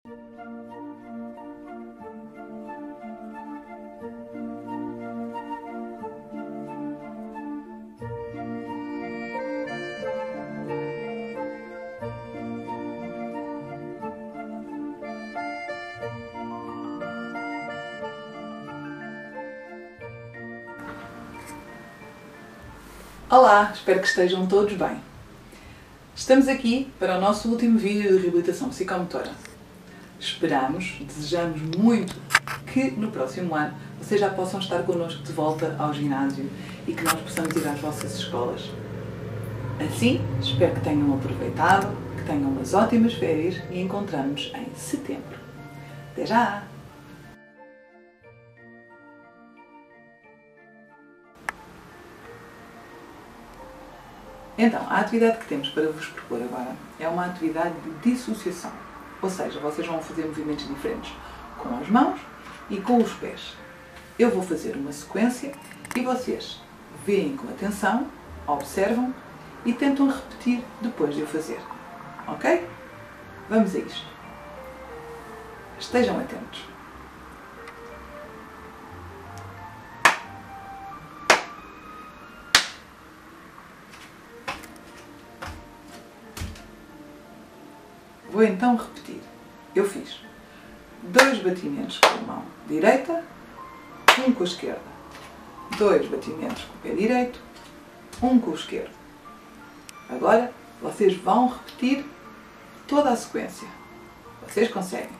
Olá, espero que estejam todos bem. Estamos aqui para o nosso último vídeo de reabilitação psicomotora. Esperamos, desejamos muito que no próximo ano vocês já possam estar connosco de volta ao ginásio e que nós possamos ir às vossas escolas. Assim, espero que tenham aproveitado, que tenham umas ótimas férias e encontramos-nos em setembro. Até já! Então, a atividade que temos para vos propor agora é uma atividade de dissociação. Ou seja, vocês vão fazer movimentos diferentes com as mãos e com os pés. Eu vou fazer uma sequência e vocês veem com atenção, observam e tentam repetir depois de eu fazer. Ok? Vamos a isto. Estejam atentos. Vou então repetir. Eu fiz 2 batimentos com a mão direita, 1 com a esquerda. 2 batimentos com o pé direito, 1 com o esquerdo. Agora vocês vão repetir toda a sequência. Vocês conseguem.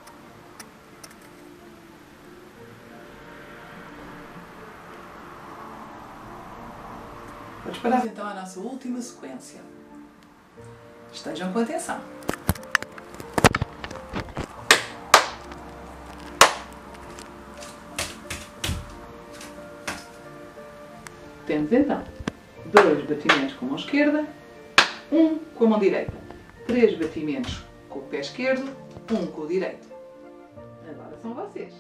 Vamos parar então a nossa última sequência. Estejam com atenção. Temos então 2 batimentos com a mão esquerda, 1 com a mão direita, 3 batimentos com o pé esquerdo, 1 com o direito. Agora são vocês.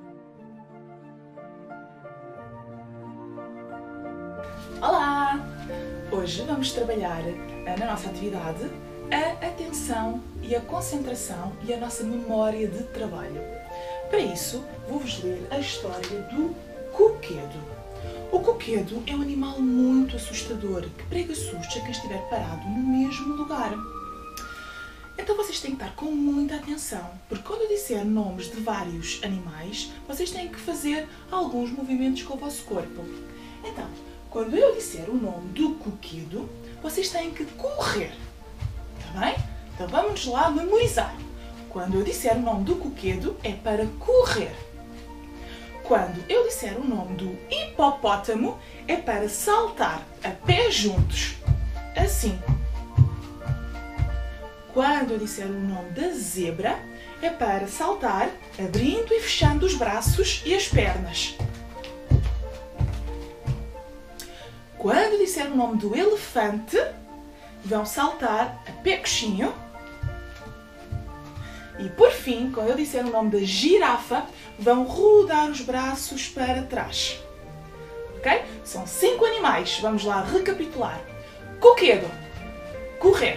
Olá! Hoje vamos trabalhar na nossa atividade a atenção e a concentração e a nossa memória de trabalho. Para isso, vou-vos ler a história do coquedo. O coquedo é um animal muito assustador que prega sustos a quem estiver parado no mesmo lugar. Então vocês têm que estar com muita atenção, porque quando eu disser nomes de vários animais, vocês têm que fazer alguns movimentos com o vosso corpo. Então, quando eu disser o nome do coquedo, vocês têm que correr. Está bem? Então vamos lá memorizar. Quando eu disser o nome do coquedo, é para correr. Quando eu disser o nome do hipopótamo, é para saltar a pés juntos, assim. Quando eu disser o nome da zebra, é para saltar abrindo e fechando os braços e as pernas. Quando eu disser o nome do elefante, vão saltar a pé coxinho. E por fim, quando eu disser o nome da girafa, vão rodar os braços para trás. Ok? São 5 animais. Vamos lá recapitular. Coquedo, correr.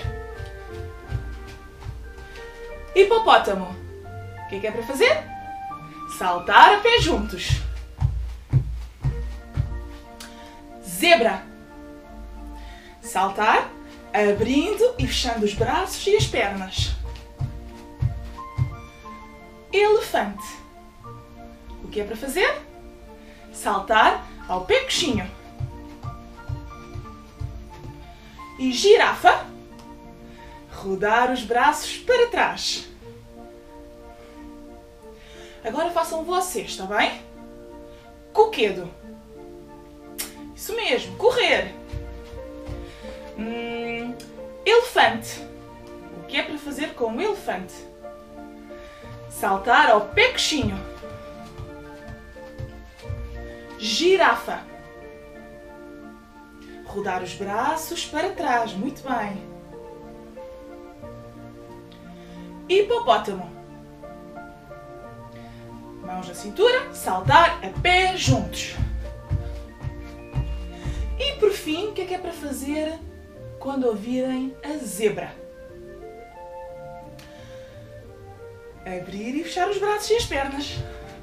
Hipopótamo, o que é para fazer? Saltar a pé juntos. Zebra, saltar abrindo e fechando os braços e as pernas. Elefante, o que é para fazer? Saltar ao pé coxinho. E girafa, rodar os braços para trás. Agora façam vocês, está bem? Coquedo, isso mesmo, correr. Elefante, o que é para fazer com o elefante? Saltar ao pé coxinho. Girafa, rodar os braços para trás, muito bem. Hipopótamo, mãos na cintura, saltar a pé juntos. E por fim, o que é para fazer quando ouvirem a zebra? Abrir e fechar os braços e as pernas.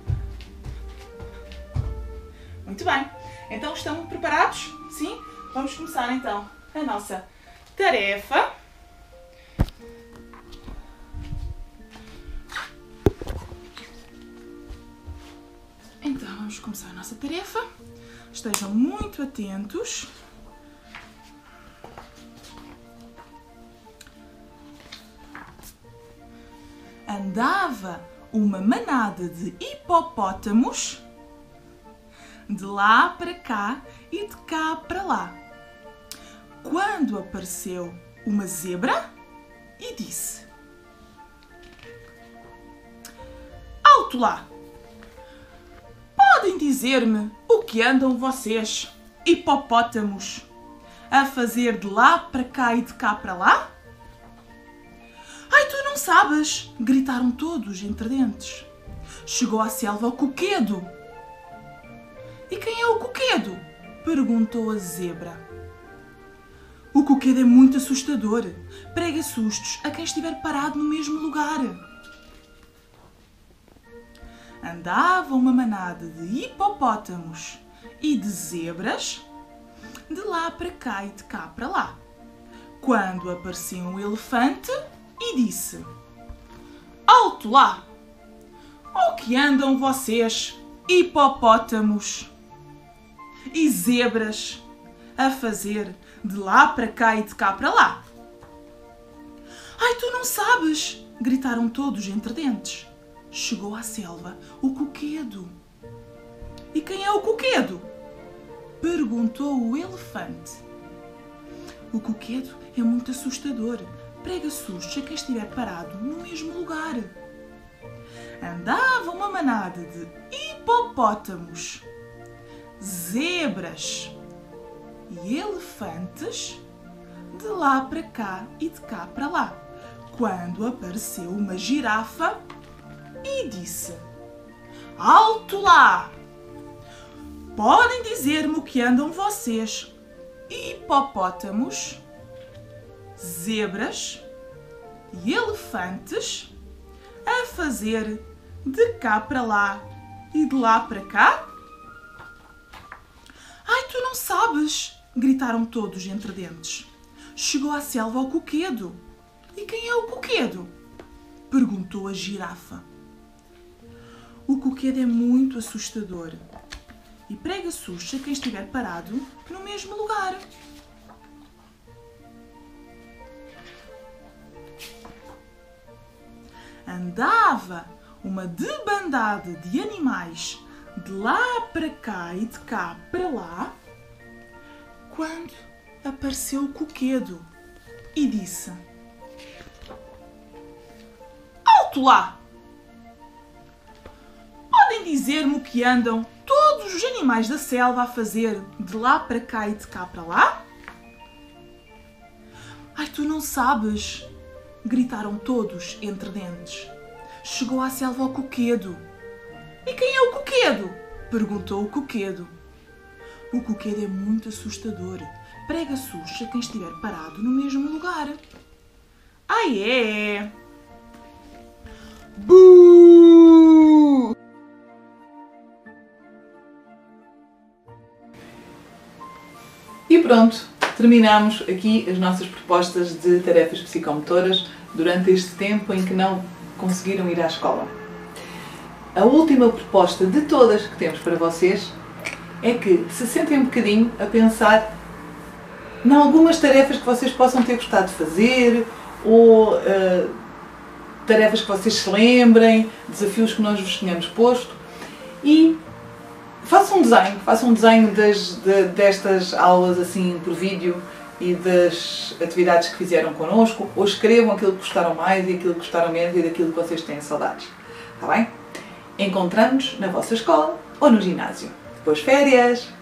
Muito bem. Então estão preparados? Sim? Vamos começar então a nossa tarefa. Então vamos começar a nossa tarefa. Estejam muito atentos. Andava uma manada de hipopótamos de lá para cá e de cá para lá. Quando apareceu uma zebra e disse: "Alto lá! Podem dizer-me o que andam vocês, hipopótamos, a fazer de lá para cá e de cá para lá?" "Ai, tu não sabes!" gritaram todos entre dentes. Chegou à selva o coquedo. "E quem é o coquedo?" perguntou a zebra. "O coquedo é muito assustador. Prega sustos a quem estiver parado no mesmo lugar." Andava uma manada de hipopótamos e de zebras de lá para cá e de cá para lá. Quando apareceu um elefante e disse: "Alto lá! O que andam vocês, hipopótamos e zebras, a fazer de lá para cá e de cá para lá?" "Ai, tu não sabes!" gritaram todos entre dentes. Chegou à selva o coquedo. "E quem é o coquedo?" perguntou o elefante. "O coquedo é muito assustador. Prega sustos a quem estiver parado no mesmo lugar." Andava uma manada de hipopótamos, zebras e elefantes de lá para cá e de cá para lá, quando apareceu uma girafa e disse: "Alto lá! Podem dizer-me o que andam vocês, hipopótamos, zebras e elefantes, a fazer de cá para lá e de lá para cá?" "Ai, tu não sabes!" gritaram todos entre dentes. Chegou à selva o coquedo. "E quem é o coquedo?" perguntou a girafa. "O coquedo é muito assustador e prega sustos a quem estiver parado no mesmo lugar." Andava uma debandada de animais de lá para cá e de cá para lá, quando apareceu o coquedo e disse: "Alto lá! Podem dizer-me o que andam todos os animais da selva a fazer de lá para cá e de cá para lá?" "Ai, tu não sabes!" gritaram todos entre dentes. Chegou à selva o coquedo. "E quem é o coquedo?" perguntou o coquedo. "O coquedo é muito assustador. Prega sustos a quem estiver parado no mesmo lugar." "Ai é!" "Buu!" E pronto, terminamos aqui as nossas propostas de tarefas psicomotoras durante este tempo em que não conseguiram ir à escola. A última proposta de todas que temos para vocês é que se sentem um bocadinho a pensar em algumas tarefas que vocês possam ter gostado de fazer ou tarefas que vocês se lembrem, desafios que nós vos tenhamos posto e façam um desenho destas aulas assim por vídeo e das atividades que fizeram connosco, ou escrevam aquilo que gostaram mais e aquilo que gostaram menos e daquilo que vocês têm saudades. Está bem? Encontramos-nos na vossa escola ou no ginásio. Boas férias!